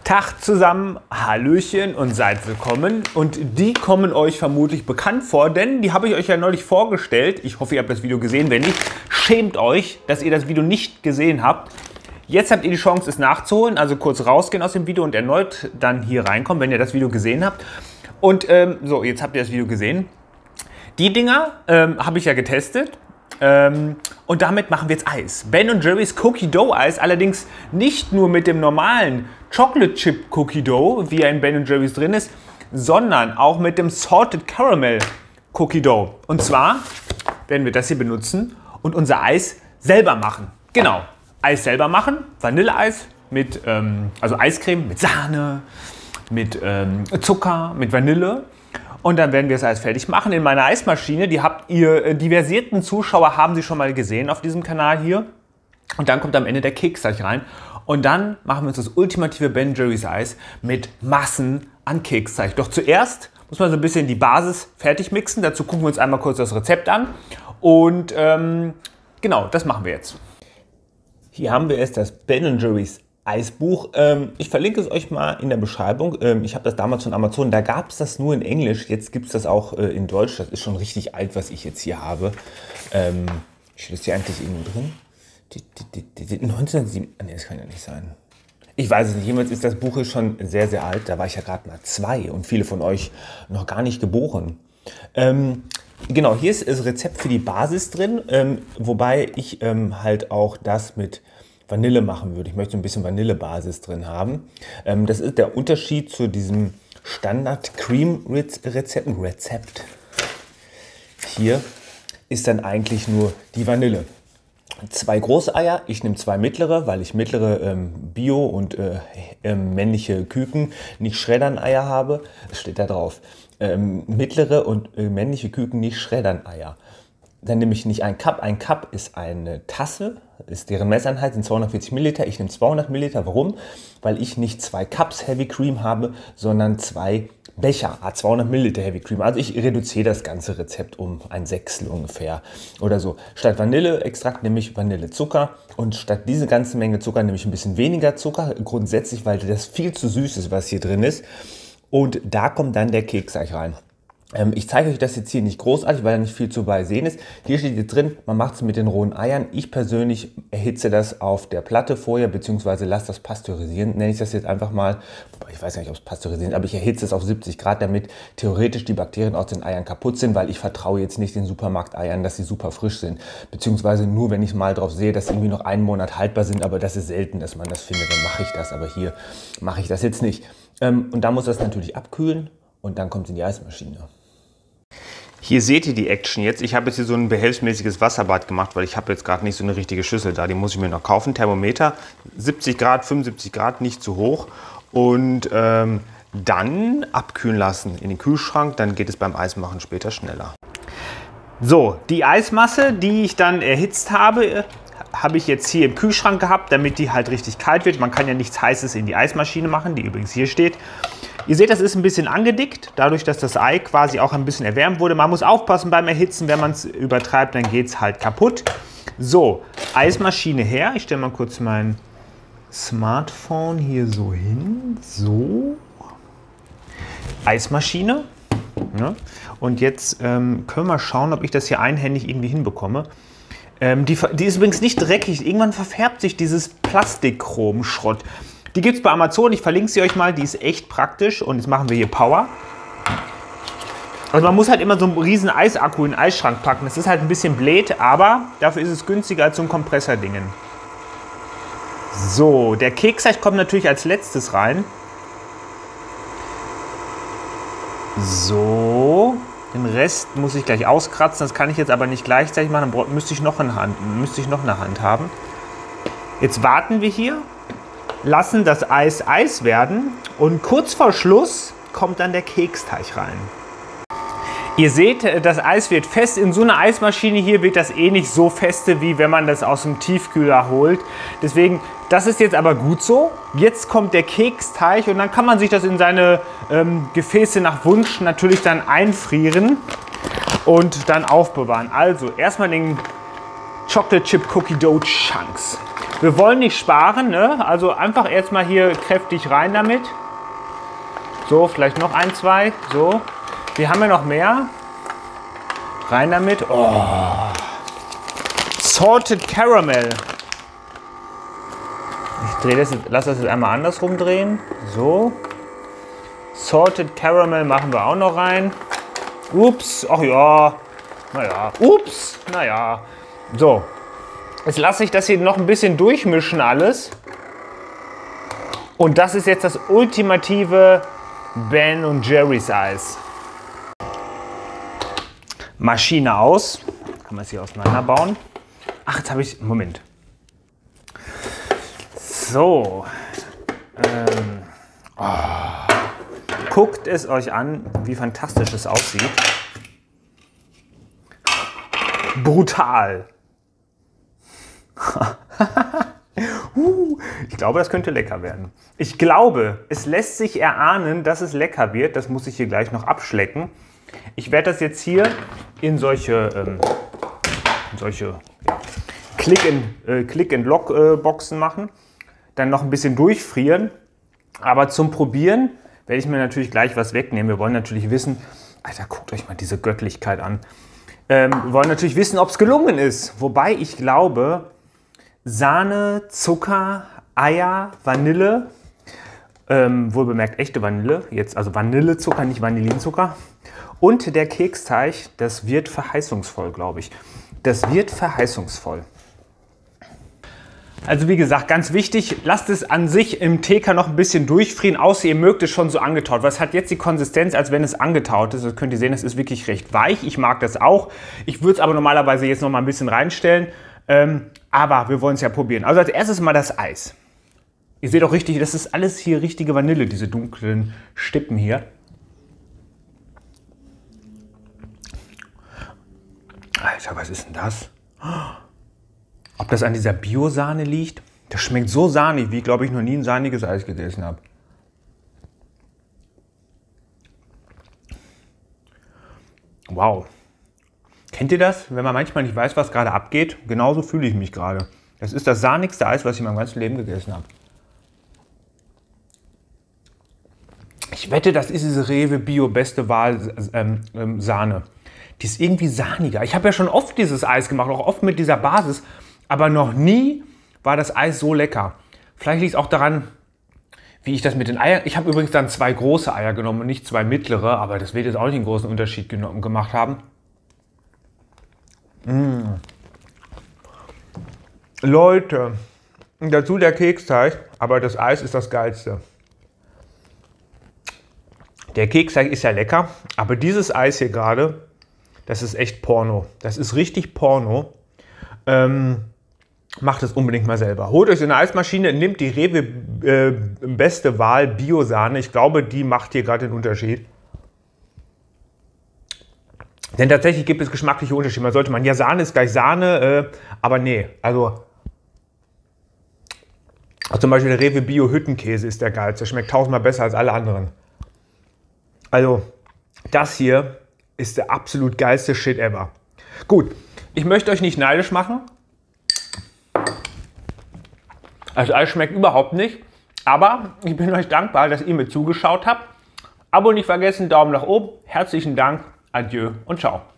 Tag zusammen, Hallöchen und seid willkommen. Und die kommen euch vermutlich bekannt vor, denn die habe ich euch ja neulich vorgestellt. Ich hoffe, ihr habt das Video gesehen. Wenn nicht, schämt euch, dass ihr das Video nicht gesehen habt. Jetzt habt ihr die Chance, es nachzuholen. Also kurz rausgehen aus dem Video und erneut dann hier reinkommen, wenn ihr das Video gesehen habt. Und so, jetzt habt ihr das Video gesehen. Die Dinger habe ich ja getestet. Und damit machen wir jetzt Eis. Ben & Jerry's Cookie Dough Eis, allerdings nicht nur mit dem normalen Chocolate Chip Cookie Dough, wie er in Ben & Jerry's drin ist, sondern auch mit dem Salted Caramel Cookie Dough. Und zwar werden wir das hier benutzen und unser Eis selber machen. Genau, Eis selber machen, Vanilleeis mit, also Eiscreme mit Sahne, mit Zucker, mit Vanille. Und dann werden wir das Eis fertig machen in meiner Eismaschine. Die habt ihr, die versierten Zuschauer haben sie schon mal gesehen auf diesem Kanal hier. Und dann kommt am Ende der Keksteig rein. Und dann machen wir uns das ultimative Ben & Jerry's Eis mit Massen an Keksteig. Doch zuerst muss man so ein bisschen die Basis fertig mixen. Dazu gucken wir uns einmal kurz das Rezept an. Und genau, das machen wir jetzt. Hier haben wir jetzt das Ben & Jerry's Eisbuch. Ich verlinke es euch mal in der Beschreibung. Ich habe das damals von Amazon, da gab es das nur in Englisch. Jetzt gibt es das auch in Deutsch. Das ist schon richtig alt, was ich jetzt hier habe. Steht das hier eigentlich irgendwo drin? 1907. Nee, das kann ja nicht sein. Ich weiß es nicht. Jedenfalls ist das Buch schon sehr, sehr alt. Da war ich ja gerade mal 2 und viele von euch noch gar nicht geboren. Genau, hier ist das Rezept für die Basis drin, wobei ich halt auch das mit Vanille machen würde. Ich möchte ein bisschen Vanillebasis drin haben. Das ist der Unterschied zu diesem Standard Cream Rezept. Hier ist dann eigentlich nur die Vanille. 2 große Eier, ich nehme 2 mittlere, weil ich mittlere Bio- und männliche Küken, nicht Schreddern-Eier habe. Das steht da drauf. Mittlere und männliche Küken, nicht Schreddern-Eier. Dann nehme ich nicht ein Cup. Ein Cup ist eine Tasse, ist deren Messeinheit, sind 240 Milliliter. Ich nehme 200 Milliliter. Warum? Weil ich nicht 2 Cups Heavy Cream habe, sondern 2 Becher, 200 Milliliter Heavy Cream. Also ich reduziere das ganze Rezept um ein Sechstel ungefähr oder so. Statt Vanilleextrakt nehme ich Vanillezucker und statt diese ganze Menge Zucker nehme ich ein bisschen weniger Zucker. Grundsätzlich, weil das viel zu süß ist, was hier drin ist. Und da kommt dann der Keksteig rein. Ich zeige euch das jetzt hier nicht großartig, weil da nicht viel zu bei sehen ist. Hier steht jetzt drin, man macht es mit den rohen Eiern. Ich persönlich erhitze das auf der Platte vorher, beziehungsweise lasse das pasteurisieren, nenne ich das jetzt einfach mal. Wobei ich weiß gar nicht, ob es pasteurisieren ist, aber ich erhitze es auf 70 Grad, damit theoretisch die Bakterien aus den Eiern kaputt sind, weil ich vertraue jetzt nicht den Supermarkteiern, dass sie super frisch sind. Beziehungsweise nur, wenn ich mal drauf sehe, dass sie irgendwie noch einen Monat haltbar sind, aber das ist selten, dass man das findet, dann mache ich das. Aber hier mache ich das jetzt nicht. Und da muss das natürlich abkühlen und dann kommt es in die Eismaschine. Hier seht ihr die Action jetzt. Ich habe jetzt hier so ein behelfsmäßiges Wasserbad gemacht, weil ich habe jetzt gerade nicht so eine richtige Schüssel da. Die muss ich mir noch kaufen. Thermometer, 70 Grad, 75 Grad, nicht zu hoch. Und dann abkühlen lassen in den Kühlschrank. Dann geht es beim Eismachen später schneller. So, die Eismasse, die ich dann erhitzt habe, habe ich jetzt hier im Kühlschrank gehabt, damit die halt richtig kalt wird. Man kann ja nichts Heißes in die Eismaschine machen, die übrigens hier steht. Ihr seht, das ist ein bisschen angedickt, dadurch, dass das Ei quasi auch ein bisschen erwärmt wurde. Man muss aufpassen beim Erhitzen, wenn man es übertreibt, dann geht es halt kaputt. So, Eismaschine her. Ich stelle mal kurz mein Smartphone hier so hin. So. Eismaschine. Ja. Und jetzt können wir schauen, ob ich das hier einhändig irgendwie hinbekomme. Die ist übrigens nicht dreckig. Irgendwann verfärbt sich dieses Plastikchrom-Schrott. Die gibt es bei Amazon, ich verlinke sie euch mal, die ist echt praktisch. Und jetzt machen wir hier Power. Also man muss halt immer so einen riesen Eisakku in den Eisschrank packen. Das ist halt ein bisschen blöd, aber dafür ist es günstiger als so ein Kompressor-Dingen. So, der Keksteig kommt natürlich als letztes rein. So, den Rest muss ich gleich auskratzen. Das kann ich jetzt aber nicht gleichzeitig machen, dann müsste ich noch eine Hand haben. Jetzt warten wir hier. Lassen das Eis Eis werden und kurz vor Schluss kommt dann der Keksteig rein. Ihr seht, das Eis wird fest. In so einer Eismaschine hier wird das eh nicht so feste, wie wenn man das aus dem Tiefkühler holt. Deswegen, das ist jetzt aber gut so. Jetzt kommt der Keksteig und dann kann man sich das in seine Gefäße nach Wunsch natürlich dann einfrieren und dann aufbewahren. Also erstmal den Chocolate Chip Cookie Dough Chunks. Wir wollen nicht sparen, ne? Also einfach erstmal hier kräftig rein damit. So, vielleicht noch ein, zwei. So. Wir haben ja noch mehr. Rein damit. Oh. Salted Caramel. Ich drehe das jetzt, lasse das jetzt einmal andersrum drehen. So. Salted Caramel machen wir auch noch rein. Ups. Ach ja. Naja. Ups. Naja. So. Jetzt lasse ich das hier noch ein bisschen durchmischen alles. Und das ist jetzt das ultimative Ben & Jerry's Eis. Maschine aus. Kann man es hier auseinanderbauen. Ach, jetzt habe ich... Moment. So. Guckt es euch an, wie fantastisch es aussieht. Brutal. Ich glaube, das könnte lecker werden. Ich glaube, es lässt sich erahnen, dass es lecker wird. Das muss ich hier gleich noch abschlecken. Ich werde das jetzt hier in solche Click-and-Lock-Boxen machen. Dann noch ein bisschen durchfrieren. Aber zum Probieren werde ich mir natürlich gleich was wegnehmen. Wir wollen natürlich wissen, Alter, guckt euch mal diese Göttlichkeit an. Wir wollen natürlich wissen, ob es gelungen ist. Wobei ich glaube, Sahne, Zucker, Eier, Vanille, wohlbemerkt echte Vanille, jetzt also Vanillezucker, nicht Vanillinzucker, und der Keksteig, das wird verheißungsvoll, glaube ich. Das wird verheißungsvoll. Also wie gesagt, ganz wichtig, lasst es an sich im TK noch ein bisschen durchfrieren, außer ihr mögt es schon so angetaut. Was hat jetzt die Konsistenz, als wenn es angetaut ist? Das könnt ihr sehen, das ist wirklich recht weich. Ich mag das auch. Ich würde es aber normalerweise jetzt noch mal ein bisschen reinstellen. Aber wir wollen es ja probieren. Also als erstes mal das Eis. Ihr seht auch richtig, das ist alles hier richtige Vanille, diese dunklen Stippen hier. Alter, was ist denn das? Ob das an dieser Bio-Sahne liegt? Das schmeckt so sahnig, wie ich glaube ich noch nie ein sahniges Eis gegessen habe. Wow. Kennt ihr das? Wenn man manchmal nicht weiß, was gerade abgeht? Genauso fühle ich mich gerade. Das ist das sahnigste Eis, was ich in meinem ganzen Leben gegessen habe. Ich wette, das ist diese Rewe Bio Beste Wahl Sahne. Die ist irgendwie sahniger. Ich habe ja schon oft dieses Eis gemacht, auch oft mit dieser Basis. Aber noch nie war das Eis so lecker. Vielleicht liegt es auch daran, wie ich das mit den Eiern... Ich habe übrigens dann 2 große Eier genommen und nicht 2 mittlere. Aber das wird jetzt auch nicht einen großen Unterschied gemacht haben. Leute, dazu der Keksteig, aber das Eis ist das Geilste. Der Keksteig ist ja lecker, aber dieses Eis hier gerade, das ist echt Porno. Das ist richtig Porno. Macht es unbedingt mal selber. Holt euch so eine Eismaschine, nehmt die Rewe Beste Wahl Bio-Sahne. Ich glaube, die macht hier gerade den Unterschied. Denn tatsächlich gibt es geschmackliche Unterschiede. Man sollte ja, Sahne ist gleich Sahne, aber nee, also zum Beispiel der Rewe Bio Hüttenkäse ist der geilste. Der schmeckt 1000-mal besser als alle anderen. Also das hier ist der absolut geilste Shit ever. Gut, ich möchte euch nicht neidisch machen. Also Eis schmeckt überhaupt nicht, aber ich bin euch dankbar, dass ihr mir zugeschaut habt. Abo nicht vergessen, Daumen nach oben. Herzlichen Dank, adieu und ciao.